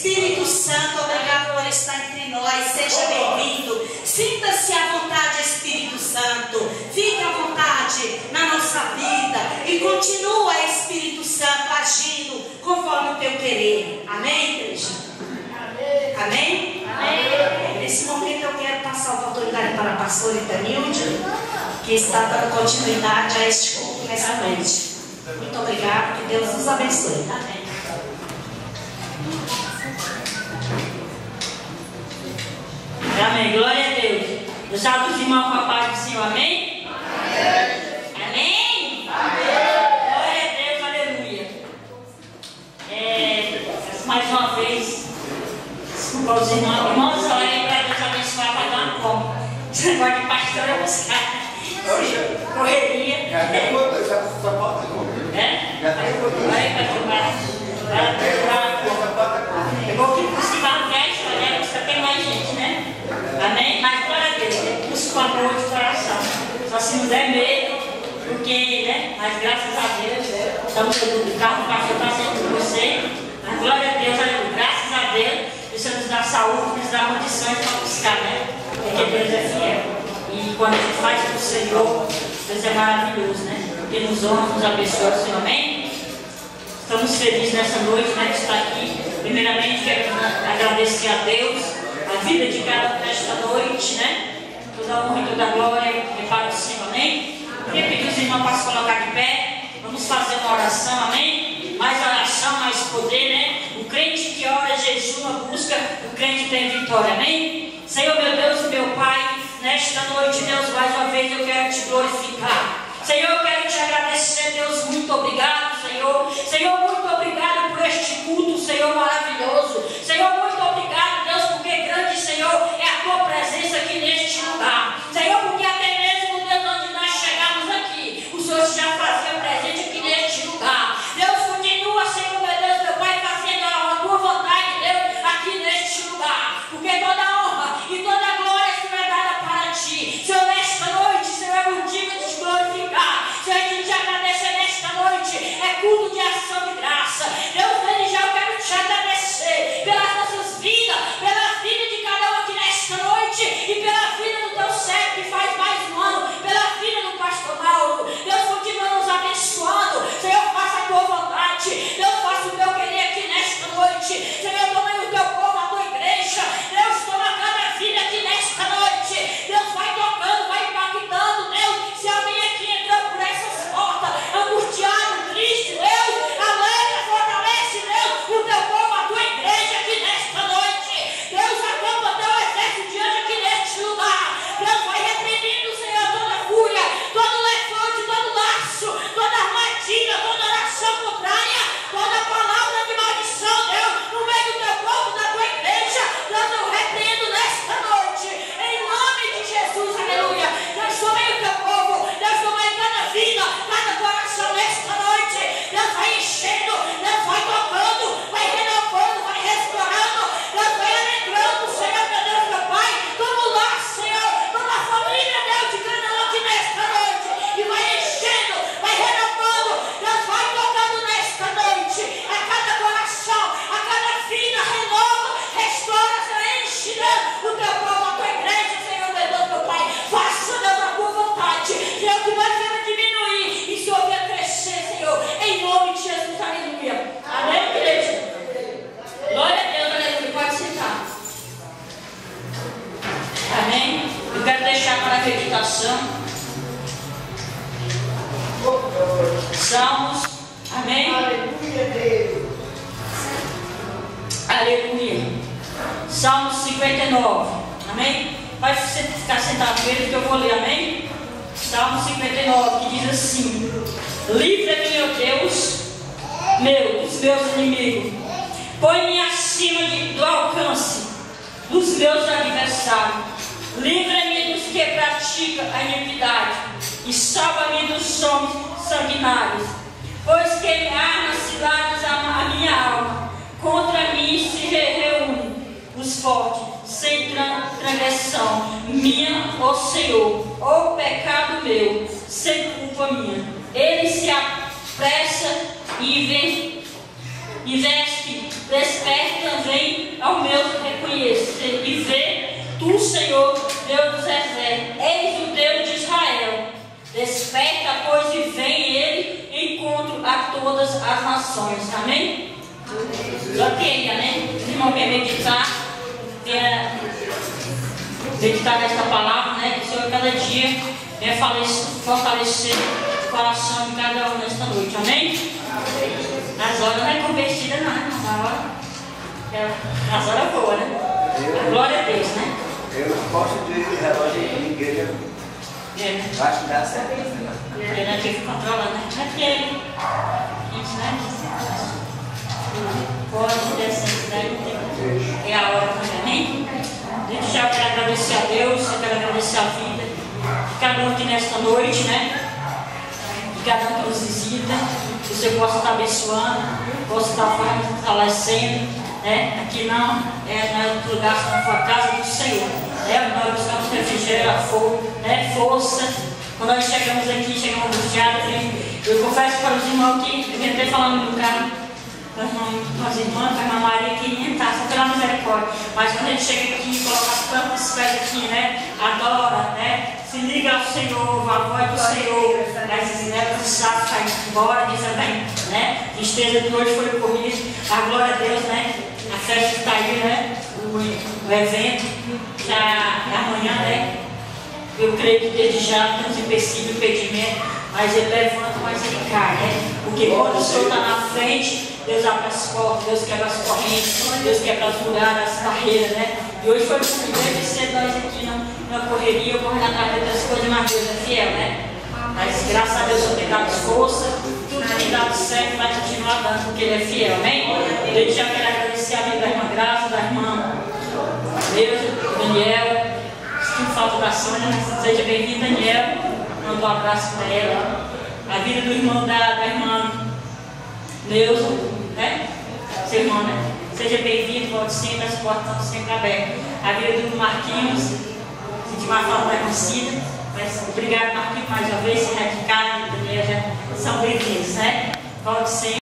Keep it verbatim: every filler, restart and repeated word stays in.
Espírito Santo, obrigado por estar entre nós. Seja bem-vindo. Sinta-se à vontade, Espírito Santo. Fique à vontade na nossa vida. E continua, Espírito Santo, agindo conforme o teu querer. Amém, igreja? Amém? Amém? Nesse momento eu quero passar a oportunidade para a pastora Itanildes, que está dando continuidade a este culto nessa noite. Muito obrigado, que Deus nos abençoe. Amém. Amém, glória a Deus. Eu salvo os irmãos com a paz do Senhor, amém? Amém? Amém? Amém. Glória a Deus, aleluia. É, mais uma vez, desculpa os irmãos, irmãos, olha aí para Deus abençoar, vai dar uma compra. Esse negócio de pastor é buscar. Correria. É? Aí para filmar. Eu vou que buscar dez, né? Busca tem mais gente, né? Amém? Mas glória a Deus, né? Busca com amor de coração. Só se não der medo, porque, né? Mas graças a Deus, estamos no carro, o pastor está sempre com você. Mas glória a Deus, aleluia. Graças a Deus, o Senhor nos dá saúde, nos dá condições para buscar, né? Porque Deus é fiel. E quando a gente faz para o Senhor, Deus é maravilhoso, né? Porque nos honra, nos abençoa, Senhor, amém? Estamos felizes nessa noite, né? De estar aqui. Primeiramente, quero agradecer a Deus, a vida de cada nesta noite, né? Toda a honra e toda a glória é para o Senhor, amém? Queria pedir os irmãos para se colocar de pé. Vamos fazer uma oração, amém? Mais oração, mais poder, né? O crente que ora, jejua, busca, o crente tem vitória, amém? Senhor, meu Deus e meu Pai, nesta noite, Deus, mais uma vez eu quero te glorificar. Senhor, eu quero te agradecer, Deus, muito obrigado, Senhor. Senhor, muito obrigado por este culto, Senhor, maravilhoso. Senhor, muito obrigado, Deus, porque grande, Senhor, é a tua presença aqui neste lugar. Senhor, porque até mesmo, Deus, onde nós chegamos aqui, o Senhor já fazia presente aqui neste lugar. Deus, continua, Senhor, meu Deus, meu Pai, fazendo a tua vontade, Deus, aqui neste lugar. Porque toda a honra e toda a glória, Senhor, é dada para ti. Senhor, nesta noite, Senhor, é motivo de te glorificar. Senhor, de te agradecer nesta noite. É culto de ação de graça. Deus, desde já eu quero te agradecer pelas nossas vidas, pela vida de cada um aqui nesta noite e pela vida do teu servo que faz mais um ano, pela vida do pastor Mauro. Deus, continua nos abençoando. Senhor, faça a tua vontade. Deus, faça o teu querer aqui nesta noite. Senhor, toma o teu povo, a tua igreja. Deus, toma cada vida aqui nesta noite. Deus, vai tocando, vai impactando. Deus, se alguém aqui entrou por essas portas, angustiado, triste, Deus, alegra, fortalece, Deus, o teu povo, a tua igreja aqui nesta noite. Deus, acampa teu exército de anjo aqui neste lugar. Deus, vai reprimindo, Senhor, toda fúria, todo levante, todo laço, toda armadilha, toda oração contrária, toda palavra de maldição, Deus, no meio do teu povo, da tua igreja. Deus, eu repreendo nesta noite, em nome de Jesus, aleluia. Deus, toma aí o teu povo, Deus, toma aí cada vida, cada coração nesta noite. Deus, vai enchendo, Deus, vai tocando, vai renovando, vai restaurando, Deus, vai alegrando, Senhor, meu Deus, meu Pai. Toma lá, Senhor, toda a família, Deus, de cada um aqui nesta noite, e vai enchendo, vai renovando, Deus, vai tocando nesta noite, a cada coração, a cada vida, renova, restaura, Senhor, enche, Deus, o teu povo, a tua igreja, Senhor, meu Deus, meu Pai. Faça, Deus, a tua vontade, Senhor, que nós vamos diminuir e o Senhor vai crescer, Senhor, em nome de Jesus, aleluia. Amém, igreja? Glória a Deus, aleluia. Pode sentar. Amém? Eu quero deixar para a meditação Salmos, amém? Aleluia, Deus. Aleluia. Salmos cinquenta e nove, amém? Pode ficar sentado mesmo que eu vou ler, amém? Salmo cinquenta e nove, que diz assim: livra-me, meu Deus, meu, dos meus inimigos. Põe-me acima de, do alcance dos meus adversários. Livra-me dos que praticam a iniquidade e salva-me dos homens sanguinários. Pois que armas ciladas a minha alma, contra mim se reúnem os fortes, sem transgressão minha, ó Senhor, ó pecado meu, sem culpa minha. Ele se apressa e veste Desperta também ao meu reconhecer e vê tu, Senhor, Deus dos exércitos, eis o Deus de Israel. Desperta, pois, e vem ele em encontro a todas as nações. Amém? Só que aí, amém? Os irmãos querem meditar, quer meditar nesta palavra, né? Que o Senhor cada dia venha fortalecer o coração de cada um nesta noite. Amém? As horas não é convertida, não, na hora. As horas boas, né? Glória a Deus, né? Eu não gosto de relógio de igreja. É. Acho que dá certo. Eu não tive controlando, né? Aquele. Gente, né? Pode descer, daí é a hora também. Desde já eu quero agradecer a Deus, eu quero agradecer a vida de cada um aqui nesta noite, né? De cada um que nos visita, que você possa estar abençoando, possa estar fortalecendo, né? Aqui não é, não é outro lugar, senão foi a casa do Senhor, né? Nós buscamos refrigério, for, né? Força. Quando nós chegamos aqui, chegamos angustiados, eu confesso para os irmãos que eu vinha até falando no carro com as irmãs, com a irmã Maria, que entrar, só pela misericórdia. Mas quando a gente chega aqui e coloca tantos pés aqui, né? Adora, né? Se liga ao Senhor, a voz do Senhor, mas né, cansado, sai embora, diz também, né? Tristeza que hoje foi corrida, a glória a Deus, né? A festa está aí, né? O, o evento já é amanhã, né? Eu creio que desde já temos empecilho, impedimento, mas ele levanta, mas ele cai, né? Porque quando o Senhor está na frente, Deus abre as portas, Deus quebra as correntes, Deus quebra as muralhas, as barreiras, né? E hoje foi o primeiro de ser nós aqui na, na correria, correndo atrás das coisas, mas Deus é fiel, né? Mas graças a Deus eu tenho dado força, tudo tem dado certo e vai continuar dando, porque Ele é fiel, amém? Eu já quero agradecer a vida da irmã Graça, da irmã Neuza, Daniel, sinto falta da Sônia, seja bem-vindo, Daniel, mando um abraço para ela. A vida do irmão da, da irmã Neuza, né? Seu irmão, né? Seja bem-vindo, volte sempre, as portas estão sempre abertas. A vida do Marquinhos, senti uma falta da conhecida, mas obrigado, Marquinhos, mais uma vez, se radicar, Daniel, já são bem-vindos, né? Volte sempre.